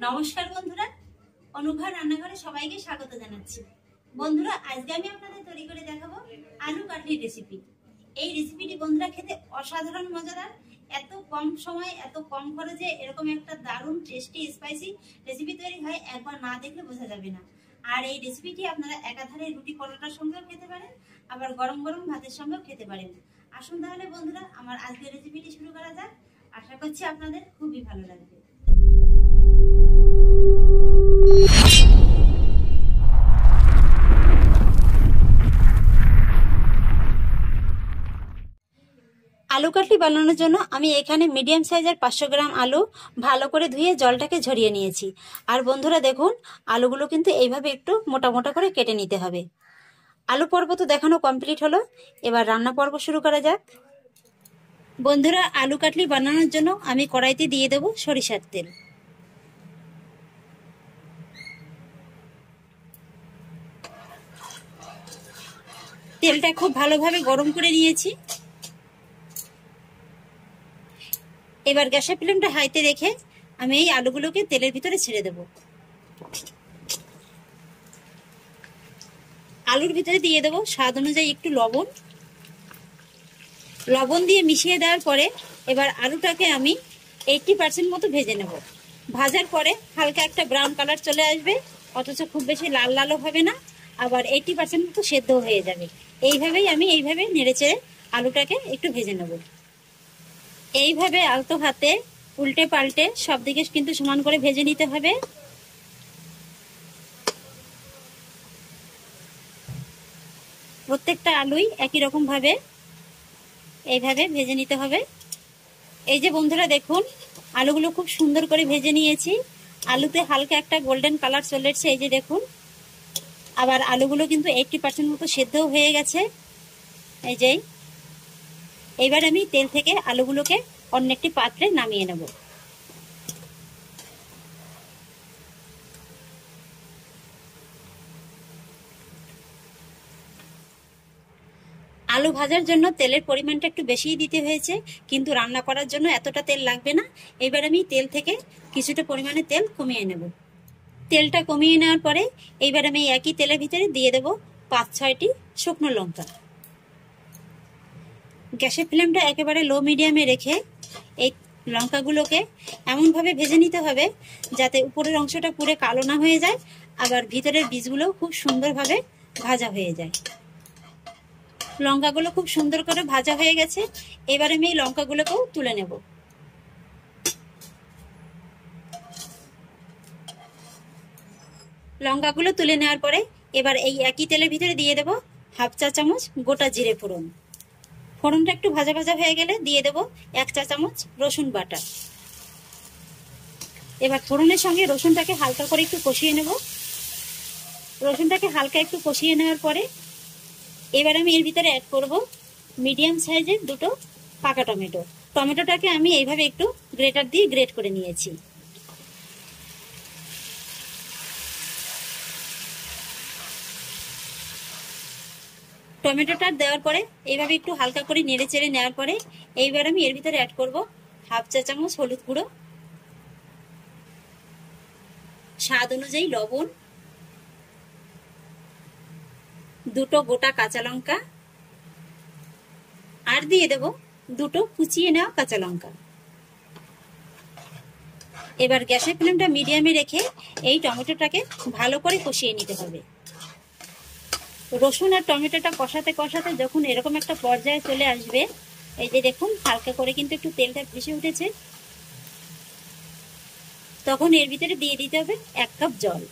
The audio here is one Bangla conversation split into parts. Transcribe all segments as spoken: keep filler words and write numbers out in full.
নমস্কার বন্ধুরা, অনুঘর রান্নাঘরে সবাইকে স্বাগত জানাচ্ছি। বন্ধুরা, আজকে আমি আপনাদের তৈরি করে দেখাবো আলু কাটলি রেসিপি। এই রেসিপিটি বন্ধুরা খেতে অসাধারণ মজাদার। এত কম সময়ে এত কম খরচে এরকম একটা দারুণ টেস্টি স্পাইসি রেসিপি তৈরি হয়, একবার না দেখলে বোঝা যাবে না। আর এই রেসিপিটি আপনারা একাধারে রুটি পরোটার সঙ্গেও খেতে পারেন, আবার গরম গরম ভাতের সঙ্গেও খেতে পারেন। আসুন তাহলে বন্ধুরা আমার আজকের রেসিপিটি শুরু করা যাক। আশা করছি আপনাদের খুবই ভালো লাগবে। আলু কাটলি বানানোর জন্য আমি এখানে মিডিয়াম সাইজের পাঁচশো গ্রাম আলু ভালো করে ধুয়ে জলটাকে ঝরিয়ে নিয়েছি। আর বন্ধুরা দেখুন, আলুগুলো কিন্তু এইভাবে একটু মোটা মোটা করে কেটে নিতে হবে। আলু পর্ব তো দেখানো কমপ্লিট হলো, এবার রান্না পর্ব শুরু করা যাক। বন্ধুরা, আলু কাটলি বানানোর জন্য আমি কড়াইতে দিয়ে দেব সরিষার তেল। তেলটা খুব ভালোভাবে গরম করে নিয়েছি। এবার গ্যাসের ফ্লেমটা হাইতে রেখে আমি এই আলুগুলোকে তেলের ভিতরে ছেড়ে দেব। আলুর ভিতরে দিয়ে দেব স্বাদ অনুযায়ী একটু লবণ। লবণ দিয়ে মিশিয়ে দেওয়ার পরে এবার আলুটাকে আমি এইটটি পার্সেন্ট মতো ভেজে নেব। ভাজার পরে হালকা একটা ব্রাউন কালার চলে আসবে, অথচ খুব বেশি লাল লালও হবে না, আবার এইটটি পার্সেন্ট মতো সেদ্ধ হয়ে যাবে। এইভাবেই আমি এইভাবে নেড়ে চেড়ে আলুটাকে একটু ভেজে নেব। এইভাবে আলতো হাতে উল্টে পাল্টে সব দিকে কিন্তু সমান করে ভেজে নিতে হবে। প্রত্যেকটা আলুই একই রকম ভাবে এইভাবে ভেজে নিতে হবে। এই যে বন্ধুরা দেখুন, আলুগুলো খুব সুন্দর করে ভেজে নিয়েছি। আলুতে হালকা একটা গোল্ডেন কালার চলে এসেছে, এই যে দেখুন। আবার আলুগুলো কিন্তু এইটটি পার্সেন্ট মতো সেদ্ধও হয়ে গেছে। এই যে এবার আমি তেল থেকে আলুগুলোকে অন্য একটি পাত্রে নামিয়ে নেব। আলু ভাজার জন্য তেলের পরিমাণটা একটু বেশিই দিতে হয়েছে, কিন্তু রান্না করার জন্য এতটা তেল লাগবে না। এবার আমি তেল থেকে কিছুটা পরিমাণে তেল কমিয়ে নেব। তেলটা কমিয়ে নেওয়ার পরে এইবার আমি একই তেলের ভিতরে দিয়ে দেব পাঁচ ছয়টি শুকনো লঙ্কা। গ্যাসের ফ্লেমটা একেবারে লো মিডিয়ামে রেখে এই লঙ্কাগুলোকে এমনভাবে ভেজে নিতে হবে যাতে উপরের অংশটা পুরো কালো না হয়ে যায়, আবার ভিতরের বীজগুলো খুব সুন্দরভাবে ভাজা হয়ে যায়। লঙ্কাগুলো খুব সুন্দর করে ভাজা হয়ে গেছে। এবার আমি এই লঙ্কাগুলোকেও তুলে নেব। লঙ্কাগুলো তুলে নেওয়ার পরে এবার এই একই তেলের ভিতরে দিয়ে দেব হাফ চা চামচ গোটা জিরে ফোড়ন। ফোড়নটা একটু ভাজা ভাজা হয়ে গেলে দিয়ে দেব এক চা চামচ রসুন বাটা। এবার ফোড়নের সঙ্গে রসুনটাকে হালকা করে একটু কষিয়ে নেব। রসুনটাকে হালকা একটু কষিয়ে নেওয়ার পরে এবার আমি এর ভিতরে অ্যাড করব মিডিয়াম সাইজের দুটো পাকা টমেটো। টমেটোটাকে আমি এইভাবে একটু গ্রেটার দিয়ে গ্রেট করে নিয়েছি। টমেটোটা দেওয়ার পরে এইভাবে একটু হালকা করে নেড়ে চেড়ে নেওয়ার পরে এইবার আমি এর ভিতরে অ্যাড করব হাফ চা চামচ হলুদ গুঁড়ো, স্বাদ অনুযায়ী লবণ, দুটো গোটা কাঁচা লঙ্কা, আর দিয়ে দেব দুটো কুচিয়ে নেওয়া কাঁচা লঙ্কা। এবার গ্যাসের ফ্লেমটা মিডিয়ামে রেখে এই টমেটোটাকে ভালো করে কষিয়ে নিতে হবে। রসুন আর টমেটোটা কষাতে কষাতে যখন এরকম একটা পর্যায়ে চলে আসবে, এই যে দেখুন হালকা করে কিন্তু একটু তেলটা ভেসে উঠেছে, তখন এর ভিতরে দিয়ে দিতে হবে এক কাপ জল।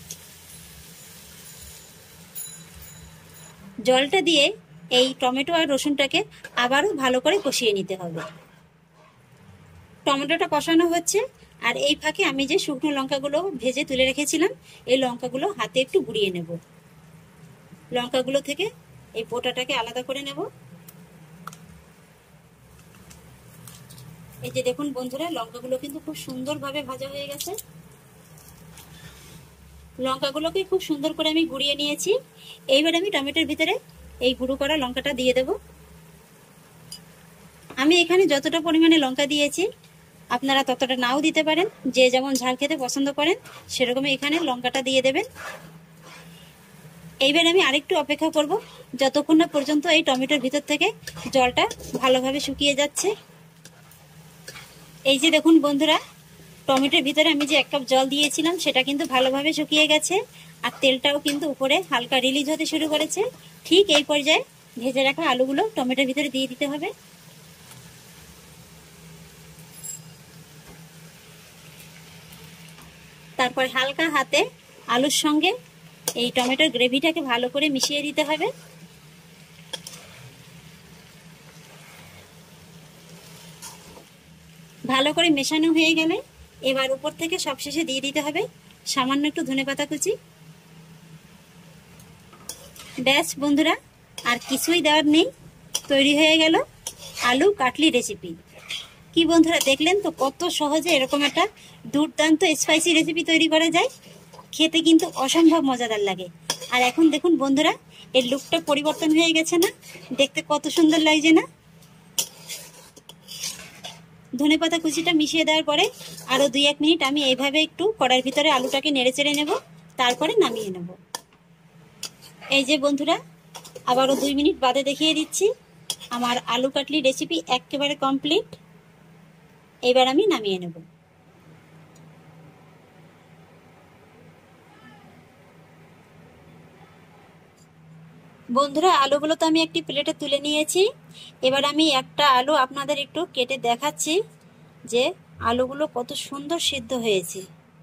জলটা দিয়ে এই টমেটো আর রসুনটাকে আবারও ভালো করে কষিয়ে নিতে হবে। টমেটোটা কষানো হচ্ছে, আর এই ফাঁকে আমি যে শুকনো লঙ্কাগুলো ভেজে তুলে রেখেছিলাম এই লঙ্কাগুলো হাতে একটু গুঁড়িয়ে নেব। লঙ্কাগুলো থেকে এই পোটাটাকে আলাদা করে নেব। এই যে দেখুন বন্ধুরা, লঙ্কাগুলো কিন্তু খুব সুন্দরভাবে ভাজা হয়ে গেছে। লঙ্কাগুলোকে খুব সুন্দর করে আমি গুঁড়িয়ে নিয়েছি। এইবার আমি টমেটোর ভিতরে এই গুঁড়ো করা লঙ্কাটা দিয়ে দেব। আমি এখানে যতটা পরিমাণে লঙ্কা দিয়েছি আপনারা ততটা নাও দিতে পারেন, যে যেমন ঝাল খেতে পছন্দ করেন সেরকমই এখানে লঙ্কাটা দিয়ে দেবেন। এইবার আমি আরেকটু অপেক্ষা করব যতক্ষণ না পর্যন্ত এই টমেটোর ভিতর থেকে জলটা ভালোভাবে শুকিয়ে যাচ্ছে। এই যে দেখুন বন্ধুরা, টমেটোর ভিতরে আমি যে এক কাপ জল দিয়েছিলাম সেটা কিন্তু ভালোভাবে শুকিয়ে গেছে, আর তেলটাও কিন্তু উপরে হালকা রিলিজ হতে শুরু করেছে। ঠিক এই পর্যায়ে ভেজে রাখা আলুগুলো টমেটোর ভিতরে দিয়ে দিতে হবে। তারপর হালকা হাতে আলুর সঙ্গে এই টমেটোর গ্রেভিটাকে ভালো করে মিশিয়ে দিতে হবে। ভালো করে মেশানো হয়ে গেলে এবার উপর থেকে সবশেষে দিয়ে দিতে হবে সামান্য একটু ধনেপাতা কুচি। ব্যাস বন্ধুরা, আর কিছুই দেওয়ার নেই, তৈরি হয়ে গেল আলু কাটলি রেসিপি। কি বন্ধুরা, দেখলেন তো কত সহজে এরকম একটা দুর্দান্ত স্পাইসি রেসিপি তৈরি করা যায়। খেতে কিন্তু অসম্ভব মজাদার লাগে। আর এখন দেখুন বন্ধুরা, এর লুকটা পরিবর্তন হয়ে গেছে না? দেখতে কত সুন্দর লাগছে না? ধনেপাতা কুচিটা মিশিয়ে দেওয়ার পরে আরো দুই এক মিনিট আমি এইভাবে একটু কড়াইয়ের ভিতরে আলুটাকে নেড়ে চেড়ে নেব, তারপরে নামিয়ে নেব। এই যে বন্ধুরা, আবারও দুই মিনিট বাদে দেখিয়ে দিচ্ছি, আমার আলু কাটলি রেসিপি একেবারে কমপ্লিট। এবার আমি নামিয়ে নেব। বন্ধুরা, আলুগুলো তো আমি একটি প্লেটে তুলে নিয়েছি। এবার আমি একটা আলু আপনাদের একটু কেটে দেখাচ্ছি যে আলুগুলো কত সুন্দর সিদ্ধ হয়েছে।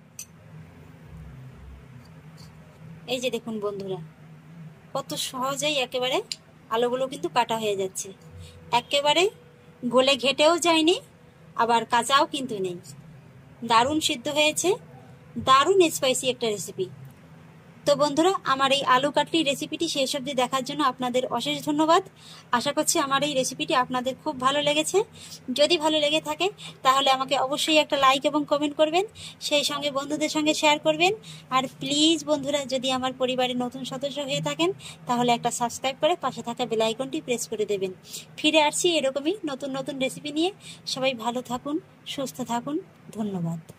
এই যে দেখুন বন্ধুরা, কত সহজেই একেবারে আলুগুলো কিন্তু কাটা হয়ে যাচ্ছে। একেবারে গলে ঘেটেও যায়নি, আবার কাঁচাও কিন্তু নেই। দারুণ সিদ্ধ হয়েছে, দারুণ স্পাইসি একটা রেসিপি। তো বন্ধুরা, আমার এই আলু কাটলি রেসিপিটি শেষ অবধি দেখার জন্য আপনাদের অশেষ ধন্যবাদ। আশা করছি আমার এই রেসিপিটি আপনাদের খুব ভালো লেগেছে। যদি ভালো লেগে থাকে তাহলে আমাকে অবশ্যই একটা লাইক এবং কমেন্ট করবেন, সেই সঙ্গে বন্ধুদের সঙ্গে শেয়ার করবেন। আর প্লিজ বন্ধুরা, যদি আমার পরিবারের নতুন সদস্য হয়ে থাকেন তাহলে একটা সাবস্ক্রাইব করে পাশে থাকা বেল আইকনটি প্রেস করে দেবেন। ফিরে আসছি এরকমই নতুন নতুন রেসিপি নিয়ে। সবাই ভালো থাকুন, সুস্থ থাকুন, ধন্যবাদ।